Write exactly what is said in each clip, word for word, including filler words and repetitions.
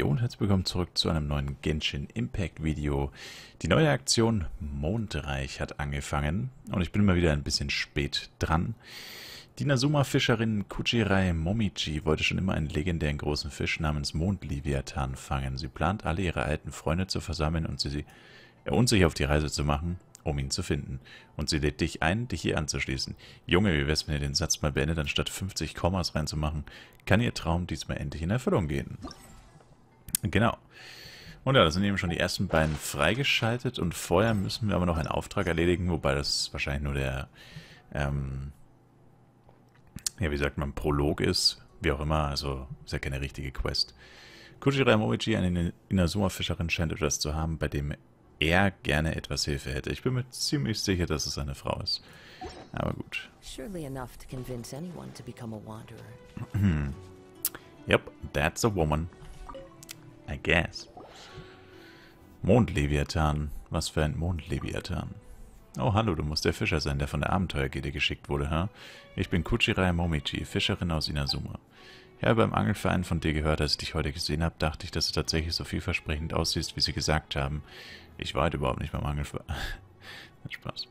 Jo und herzlich willkommen zurück zu einem neuen Genshin Impact Video. Die neue Aktion Mondreich hat angefangen und ich bin mal wieder ein bisschen spät dran. Die Inazuma-Fischerin Kujirai Momiji wollte schon immer einen legendären großen Fisch namens Mondleviathan fangen. Sie plant, alle ihre alten Freunde zu versammeln und, sie, und sich auf die Reise zu machen, um ihn zu finden. Und sie lädt dich ein, dich hier anzuschließen. Junge, wie wär's, wenn ihr den Satz mal beendet, anstatt fünfzig Kommas reinzumachen? Kann ihr Traum diesmal endlich in Erfüllung gehen? Genau. Und ja, da sind eben schon die ersten beiden freigeschaltet und vorher müssen wir aber noch einen Auftrag erledigen, wobei das wahrscheinlich nur der, ähm, ja, wie sagt man, Prolog ist, wie auch immer, also ist ja keine richtige Quest. Kujirai Momiji, eine Inazuma-Fischerin, scheint etwas zu haben, bei dem er gerne etwas Hilfe hätte. Ich bin mir ziemlich sicher, dass es eine Frau ist. Aber gut. Surely enough to convince anyone to become a wanderer. Yep, that's a woman. I guess. Mondleviathan. Was für ein Mondleviathan. Oh, hallo, du musst der Fischer sein, der von der Abenteuergilde geschickt wurde, hä? Ich bin Kujirai Momiji, Fischerin aus Inazuma. Ich habe beim Angelverein von dir gehört, als ich dich heute gesehen habe, dachte ich, dass du tatsächlich so vielversprechend aussiehst, wie sie gesagt haben. Ich war halt überhaupt nicht beim Angelverein. Spaß.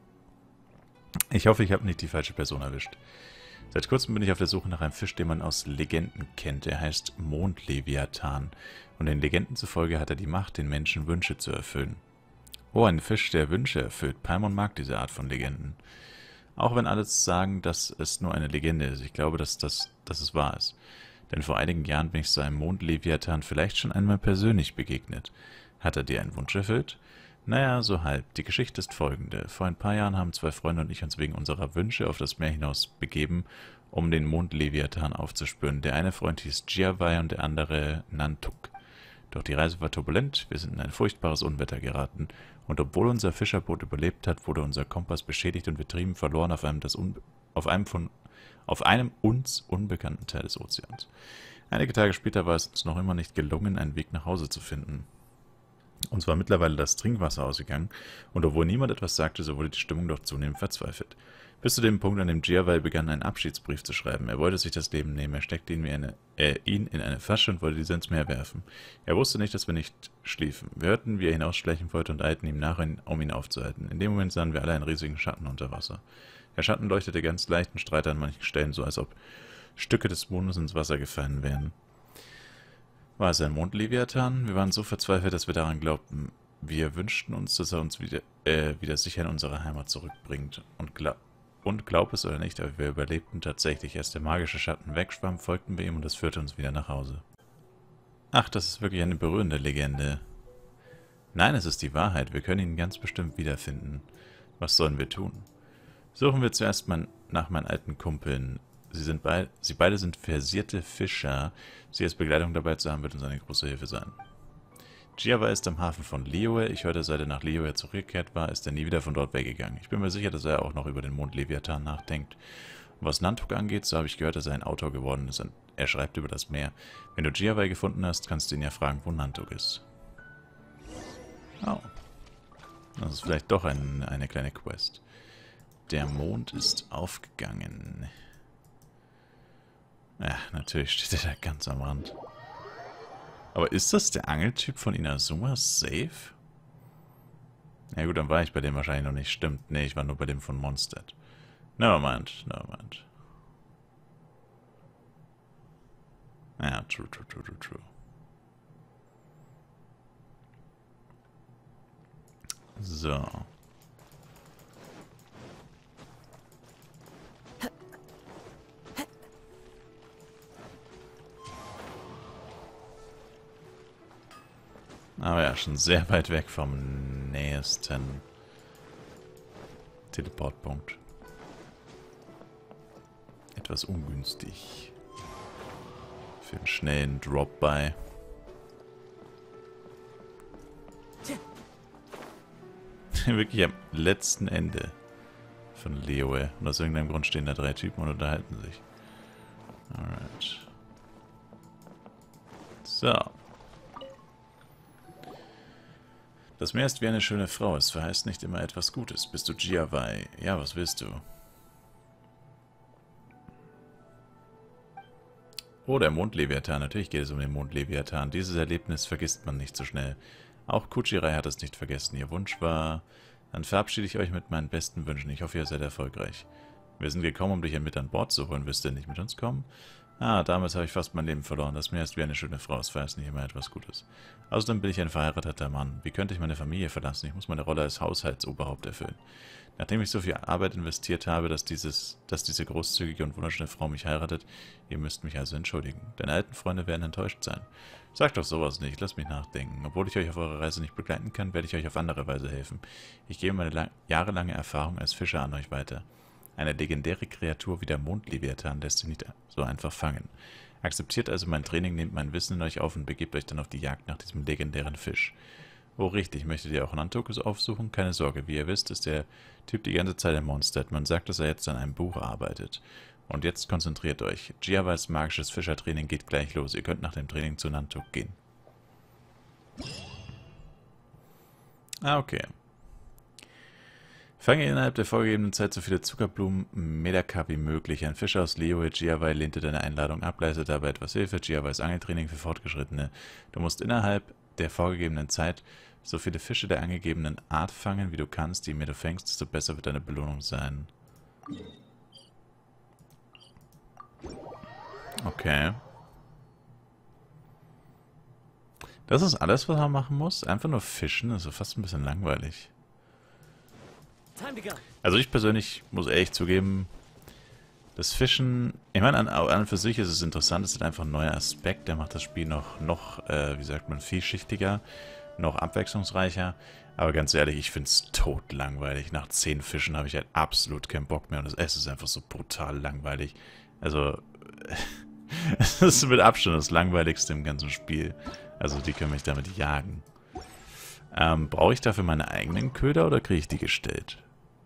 Ich hoffe, ich habe nicht die falsche Person erwischt. Seit kurzem bin ich auf der Suche nach einem Fisch, den man aus Legenden kennt. Er heißt Mondleviathan. Und den Legenden zufolge hat er die Macht, den Menschen Wünsche zu erfüllen. Oh, ein Fisch, der Wünsche erfüllt. Paimon mag diese Art von Legenden. Auch wenn alle sagen, dass es nur eine Legende ist. Ich glaube, dass, das, dass es wahr ist. Denn vor einigen Jahren bin ich so einem Mondleviathan vielleicht schon einmal persönlich begegnet. Hat er dir einen Wunsch erfüllt? Naja, so halb. Die Geschichte ist folgende. Vor ein paar Jahren haben zwei Freunde und ich uns wegen unserer Wünsche auf das Meer hinaus begeben, um den Mondleviathan aufzuspüren. Der eine Freund hieß Jiawei und der andere Nantuk. Doch die Reise war turbulent, wir sind in ein furchtbares Unwetter geraten. Und obwohl unser Fischerboot überlebt hat, wurde unser Kompass beschädigt und wir trieben verloren auf einem, das Un auf einem, von, auf einem uns unbekannten Teil des Ozeans. Einige Tage später war es uns noch immer nicht gelungen, einen Weg nach Hause zu finden. Uns war mittlerweile das Trinkwasser ausgegangen, und obwohl niemand etwas sagte, so wurde die Stimmung doch zunehmend verzweifelt. Bis zu dem Punkt, an dem Jiawei begann, einen Abschiedsbrief zu schreiben. Er wollte sich das Leben nehmen, er steckte ihn, wie eine, äh, ihn in eine Flasche und wollte diese ins Meer werfen. Er wusste nicht, dass wir nicht schliefen. Wir hörten, wie er hinausschleichen wollte und eilten ihm nach, um ihn aufzuhalten. In dem Moment sahen wir alle einen riesigen Schatten unter Wasser. Der Schatten leuchtete ganz leicht und strahlte an manchen Stellen, so als ob Stücke des Mondes ins Wasser gefallen wären. War es ein Mondleviathan? Wir waren so verzweifelt, dass wir daran glaubten. Wir wünschten uns, dass er uns wieder, äh, wieder sicher in unsere Heimat zurückbringt. Und, gla und glaub es oder nicht, aber wir überlebten tatsächlich. Als der magische Schatten wegschwamm, folgten wir ihm und das führte uns wieder nach Hause. Ach, das ist wirklich eine berührende Legende. Nein, es ist die Wahrheit. Wir können ihn ganz bestimmt wiederfinden. Was sollen wir tun? Suchen wir zuerst mal nach meinen alten Kumpeln. Sie, sind beid Sie beide sind versierte Fischer. Sie als Begleitung dabei zu haben, wird uns eine große Hilfe sein. Jiawei ist am Hafen von Liyue. Ich hörte, seit er nach Liyue zurückgekehrt war, ist er nie wieder von dort weggegangen. Ich bin mir sicher, dass er auch noch über den Mondleviathan nachdenkt. Und was Nantuk angeht, so habe ich gehört, dass er ein Autor geworden ist. Er schreibt über das Meer. Wenn du Jiawei gefunden hast, kannst du ihn ja fragen, wo Nantuk ist. Oh. Das ist vielleicht doch ein, eine kleine Quest. Der Mond ist aufgegangen. Ja, natürlich steht er da ganz am Rand. Aber ist das der Angeltyp von Inazuma safe? Ja gut, dann war ich bei dem wahrscheinlich noch nicht. Stimmt, nee, ich war nur bei dem von Mondstadt. Nevermind, nevermind. Ja, true, true, true, true, true. So. Aber ja, schon sehr weit weg vom nächsten Teleportpunkt. Etwas ungünstig. Für einen schnellen Drop-by. Wirklich am letzten Ende von Liyue. Und aus irgendeinem Grund stehen da drei Typen und unterhalten sich. Alright. So. Das Meer ist wie eine schöne Frau, es verheißt nicht immer etwas Gutes. Bist du Jiawei? Ja, was willst du? Oh, der Mondleviathan. Natürlich geht es um den Mondleviathan. Dieses Erlebnis vergisst man nicht so schnell. Auch Kuchirai hat es nicht vergessen. Ihr Wunsch war... Dann verabschiede ich euch mit meinen besten Wünschen. Ich hoffe, ihr seid erfolgreich. Wir sind gekommen, um dich mit an Bord zu holen. Wirst du denn nicht mit uns kommen? Ah, damals habe ich fast mein Leben verloren. Das Meer ist wie eine schöne Frau. Es verheißt nicht immer etwas Gutes. Außerdem bin ich ein verheirateter Mann. Wie könnte ich meine Familie verlassen? Ich muss meine Rolle als Haushaltsoberhaupt erfüllen. Nachdem ich so viel Arbeit investiert habe, dass, dieses, dass diese großzügige und wunderschöne Frau mich heiratet, ihr müsst mich also entschuldigen. Deine alten Freunde werden enttäuscht sein. Sagt doch sowas nicht, lasst mich nachdenken. Obwohl ich euch auf eurer Reise nicht begleiten kann, werde ich euch auf andere Weise helfen. Ich gebe meine jahrelange Erfahrung als Fischer an euch weiter. Eine legendäre Kreatur wie der Mondleviathan lässt sich nicht so einfach fangen. Akzeptiert also mein Training, nehmt mein Wissen in euch auf und begebt euch dann auf die Jagd nach diesem legendären Fisch. Oh, richtig, möchtet ihr auch Nantokus aufsuchen? Keine Sorge, wie ihr wisst, ist der Typ die ganze Zeit im Mondstadt. Man sagt, dass er jetzt an einem Buch arbeitet. Und jetzt konzentriert euch. Giavais magisches Fischertraining geht gleich los. Ihr könnt nach dem Training zu Nantuk gehen. Ah, okay. Fange innerhalb der vorgegebenen Zeit so viele Zuckerblumen Medaka wie möglich. Ein Fischer aus Liyue, Giavai, lehnte deine Einladung ab, leistet dabei etwas Hilfe. Giavais Angeltraining für Fortgeschrittene. Du musst innerhalb der vorgegebenen Zeit so viele Fische der angegebenen Art fangen, wie du kannst. Je mehr du fängst, desto besser wird deine Belohnung sein. Okay. Das ist alles, was man machen muss? Einfach nur fischen? Das ist fast ein bisschen langweilig. Also ich persönlich muss ehrlich zugeben, das Fischen, ich meine, an, an und für sich ist es interessant, es ist einfach ein neuer Aspekt, der macht das Spiel noch, noch äh, wie sagt man, vielschichtiger, noch abwechslungsreicher. Aber ganz ehrlich, ich finde es totlangweilig. Nach zehn Fischen habe ich halt absolut keinen Bock mehr und das Essen ist einfach so brutal langweilig. Also, es ist mit Abstand das langweiligste im ganzen Spiel. Also die können mich damit jagen. Ähm, brauche ich dafür meine eigenen Köder oder kriege ich die gestellt?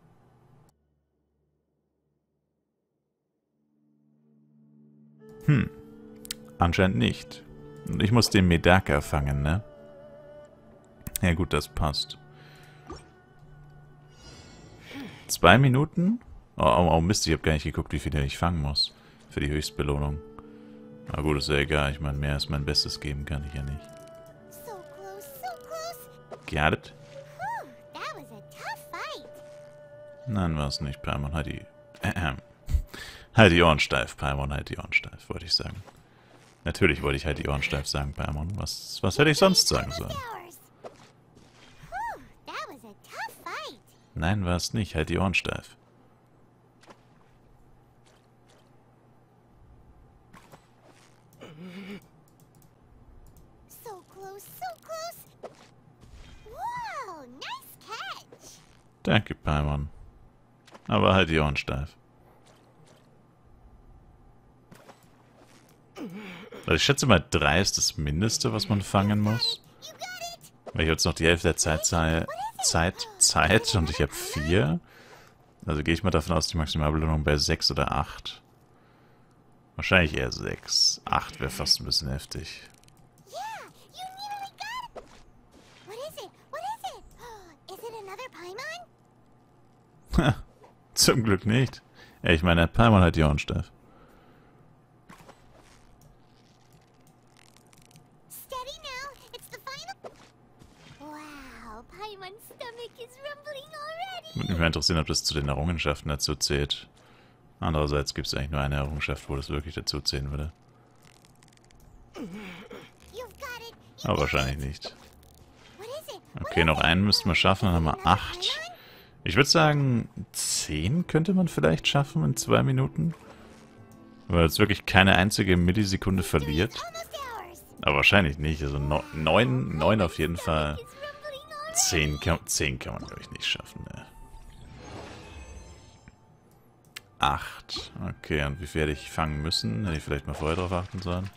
Hm, anscheinend nicht. Und ich muss den Medaka fangen, ne? Ja gut, das passt. Zwei Minuten? Oh, oh, oh Mist, ich habe gar nicht geguckt, wie viele ich fangen muss. Für die Höchstbelohnung. Na gut, ist ja egal. Ich meine, mehr als mein Bestes geben kann ich ja nicht. Got it? Nein, war es nicht. Paimon, halt die... Äh, halt die Ohren steif, Paimon, halt die Ohren steif, wollte ich sagen. Natürlich wollte ich halt die Ohren steif sagen, Paimon. Was, was hätte ich sonst sagen sollen? Nein, war es nicht. Halt die Ohren steif. Danke, Paimon. Aber halt die Ohren steif. Also ich schätze mal, drei ist das Mindeste, was man fangen muss. Weil ich jetzt noch die Hälfte der Zeit Zeit, Zeit, Zeit und ich habe vier. Also gehe ich mal davon aus, die Maximalbelohnung bei sechs oder acht. Wahrscheinlich eher sechs. acht wäre fast ein bisschen heftig. Zum Glück nicht. Ja, ich meine, Paimon hat die Ohren steif. Würde mich mal interessieren, ob das zu den Errungenschaften dazu zählt. Andererseits gibt es eigentlich nur eine Errungenschaft, wo das wirklich dazu zählen würde. Aber wahrscheinlich nicht. Okay, noch einen müssten wir schaffen, dann haben wir acht. Ich würde sagen, zehn könnte man vielleicht schaffen in zwei Minuten. Weil es wirklich keine einzige Millisekunde verliert. Aber wahrscheinlich nicht. Also neun, neun auf jeden Fall. Zehn kann, zehn kann man, glaube ich, nicht schaffen. Ne. Acht. Okay, und wie viel hätte ich fangen müssen? Hätte ich vielleicht mal vorher drauf achten sollen.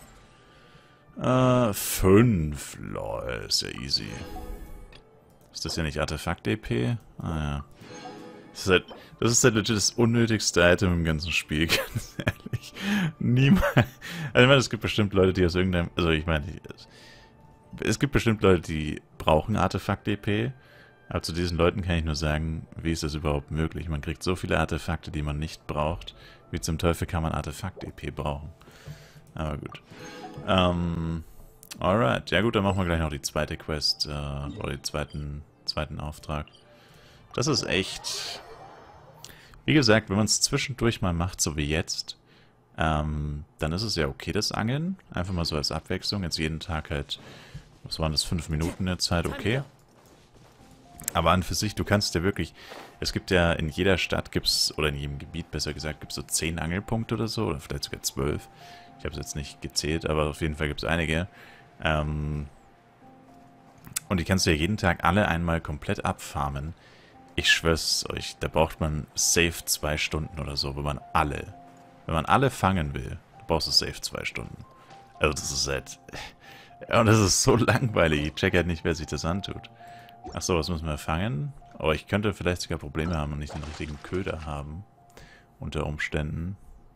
Äh, fünf. Lol, ist ja easy. Ist das ja nicht Artefakt-E P? Ah ja. Das ist halt, das ist halt legit das unnötigste Item im ganzen Spiel, ganz ehrlich. Niemals. Also ich meine, es gibt bestimmt Leute, die aus irgendeinem... Also ich meine, es gibt bestimmt Leute, die brauchen Artefakt-E P. Aber zu diesen Leuten kann ich nur sagen, wie ist das überhaupt möglich? Man kriegt so viele Artefakte, die man nicht braucht. Wie zum Teufel kann man Artefakt-E P brauchen? Aber gut. Ähm, alright. Ja gut, dann machen wir gleich noch die zweite Quest, äh, oder den zweiten, zweiten Auftrag. Das ist echt... Wie gesagt, wenn man es zwischendurch mal macht, so wie jetzt, ähm, dann ist es ja okay, das Angeln. Einfach mal so als Abwechslung. Jetzt jeden Tag halt, was waren das, fünf Minuten der Zeit, okay. Aber an für sich, du kannst ja wirklich, es gibt ja in jeder Stadt, gibt's, oder in jedem Gebiet besser gesagt, gibt es so zehn Angelpunkte oder so, oder vielleicht sogar zwölf. Ich habe es jetzt nicht gezählt, aber auf jeden Fall gibt es einige. Ähm, und die kannst du ja jeden Tag alle einmal komplett abfarmen. Ich schwör's euch, da braucht man safe zwei Stunden oder so, wenn man alle, wenn man alle fangen will, du brauchst du safe zwei Stunden. Also das ist halt, und das ist so langweilig, ich check halt nicht, wer sich das antut. Achso, was müssen wir fangen? Aber ich könnte vielleicht sogar Probleme haben und nicht den richtigen Köder haben, unter Umständen.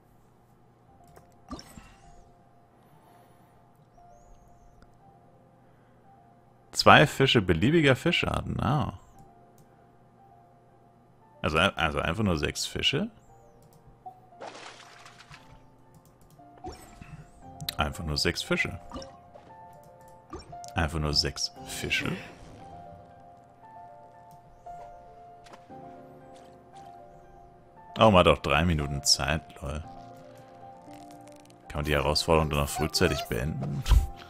Zwei Fische beliebiger Fischarten, ah. Also, also einfach nur sechs Fische? Einfach nur sechs Fische. Einfach nur sechs Fische? Oh, man hat auch drei Minuten Zeit, lol. Kann man die Herausforderung dann noch frühzeitig beenden?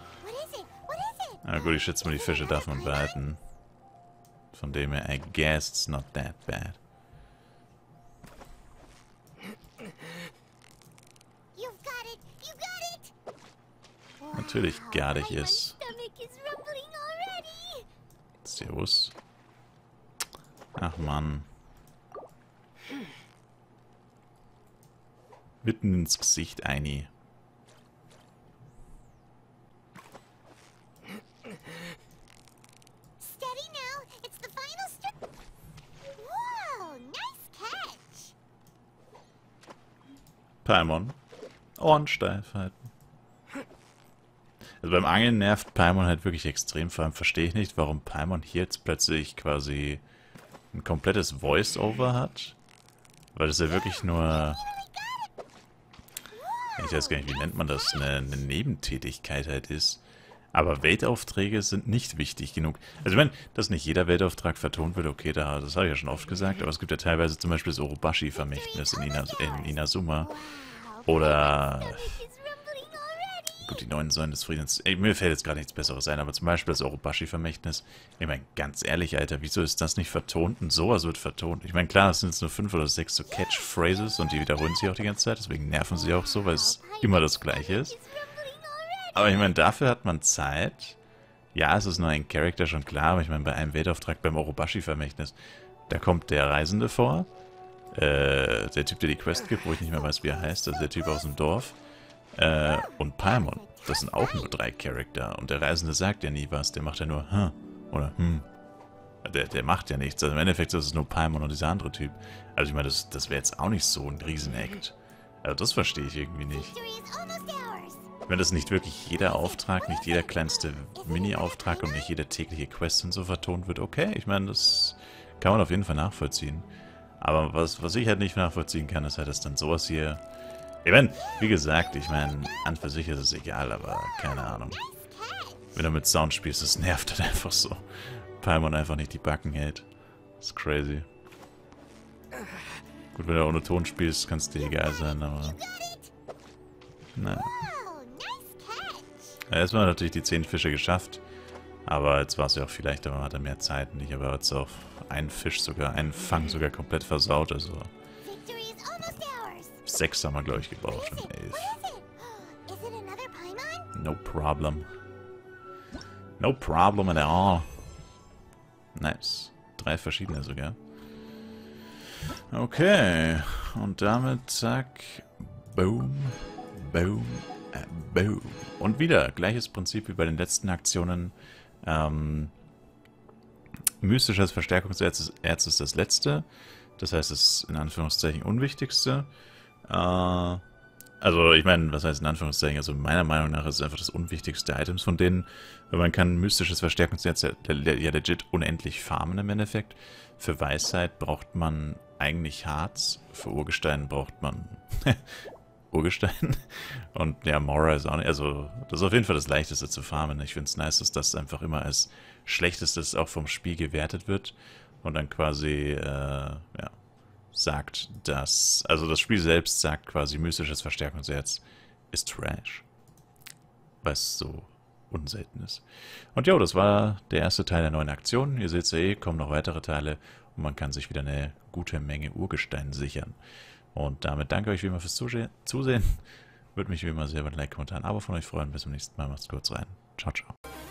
Na gut, ich schätze mal, die Fische darf man behalten. Von dem her, I guess it's not that bad. Natürlich gar nicht ist. Servus. Ach Mann. Mitten ins Gesicht, Eini. Paimon. Ohren steif halten. Also beim Angeln nervt Paimon halt wirklich extrem. Vor allem verstehe ich nicht, warum Paimon hier jetzt plötzlich quasi ein komplettes Voice-Over hat. Weil das ja wirklich nur... Ich weiß gar nicht, wie nennt man das? Eine, eine Nebentätigkeit halt ist. Aber Weltaufträge sind nicht wichtig genug. Also ich meine, dass nicht jeder Weltauftrag vertont wird, okay, da, das habe ich ja schon oft gesagt, aber es gibt ja teilweise zum Beispiel das Orobashi-Vermächtnis in, Ina, in Inazuma. Oder... Gut, die neuen Säulen des Friedens. Ey, mir fällt jetzt gerade nichts Besseres ein, aber zum Beispiel das Orobashi-Vermächtnis. Ich meine, ganz ehrlich, Alter, wieso ist das nicht vertont? Und sowas wird vertont. Ich meine, klar, es sind jetzt nur fünf oder sechs so Catchphrases und die wiederholen sich auch die ganze Zeit, deswegen nerven sie auch so, weil es immer das Gleiche ist. Aber ich meine, dafür hat man Zeit. Ja, es ist nur ein Charakter, schon klar, aber ich meine, bei einem Weltauftrag beim Orobashi-Vermächtnis, da kommt der Reisende vor. Äh, der Typ, der die Quest gibt, wo ich nicht mehr weiß, wie er heißt, das ist der Typ aus dem Dorf. Äh, und Paimon. Das sind auch nur drei Charakter. Und der Reisende sagt ja nie was, der macht ja nur, hm, oder hm. Der, der macht ja nichts. Also im Endeffekt ist es nur Paimon und dieser andere Typ. Also ich meine, das, das wäre jetzt auch nicht so ein Riesenakt. Also das verstehe ich irgendwie nicht. Wenn das nicht wirklich jeder Auftrag, nicht jeder kleinste Mini-Auftrag und nicht jede tägliche Quest und so vertont wird, okay, ich meine, das kann man auf jeden Fall nachvollziehen. Aber was, was ich halt nicht nachvollziehen kann, ist halt, dass dann sowas hier... Ich meine, wie gesagt, ich meine, an für sich ist es egal, aber keine Ahnung. Wenn du mit Sound spielst, das nervt halt einfach so. Paimon einfach nicht die Backen hält. Das ist crazy. Gut, wenn du ohne Ton spielst, kann es dir egal sein, aber... Naja. Ja, erstmal natürlich die zehn Fische geschafft. Aber jetzt war es ja auch viel leichter, man hatte mehr Zeit. Und ich habe jetzt auch einen Fisch sogar, einen Fang sogar komplett versaut, also... Sechs haben wir, glaube ich, gebraucht und elf. No problem. No problem at all. Nice. Drei verschiedene sogar. Okay. Und damit, zack. Boom. Boom. Äh, boom. Und wieder. Gleiches Prinzip wie bei den letzten Aktionen. Ähm, mystisches Verstärkungserz ist, Erz ist das letzte. Das heißt, es ist in Anführungszeichen unwichtigste. Äh, also ich meine, was heißt in Anführungszeichen, also meiner Meinung nach ist es einfach das unwichtigste Items von denen, weil man kann mystisches Verstärkungserz ja, ja legit unendlich farmen im Endeffekt. Für Weisheit braucht man eigentlich Harz, für Urgestein braucht man Urgestein. Und ja, Mora ist auch nicht, also das ist auf jeden Fall das Leichteste zu farmen. Ich finde es nice, dass das einfach immer als Schlechtestes auch vom Spiel gewertet wird und dann quasi, äh, ja, sagt, dass, also das Spiel selbst sagt quasi, mystisches Verstärkungserz ist Trash. Was so unselten ist. Und jo, das war der erste Teil der neuen Aktion. Ihr seht ja eh, kommen noch weitere Teile und man kann sich wieder eine gute Menge Urgestein sichern. Und damit danke euch wie immer fürs Zusehen. Würde mich wie immer sehr über ein Like, Kommentar, ein Abo von euch freuen. Bis zum nächsten Mal. Macht's kurz rein. Ciao, ciao.